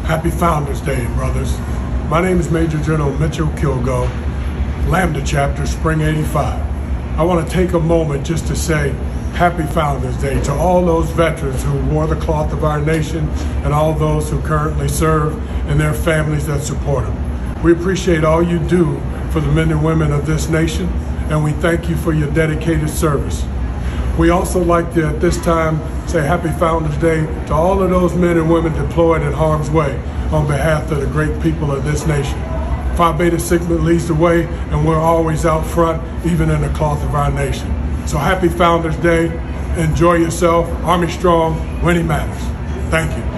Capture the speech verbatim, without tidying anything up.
Happy Founders Day, brothers. My name is Major General Mitchell Kilgo, Lambda Chapter, Spring eighty-five. I want to take a moment just to say Happy Founders Day to all those veterans who wore the cloth of our nation and all those who currently serve and their families that support them. We appreciate all you do for the men and women of this nation, and we thank you for your dedicated service. We also like to, at this time, say Happy Founders Day to all of those men and women deployed in harm's way on behalf of the great people of this nation. Phi Beta Sigma leads the way, and we're always out front, even in the cloth of our nation. So Happy Founders Day. Enjoy yourself. Army strong when it matters. Thank you.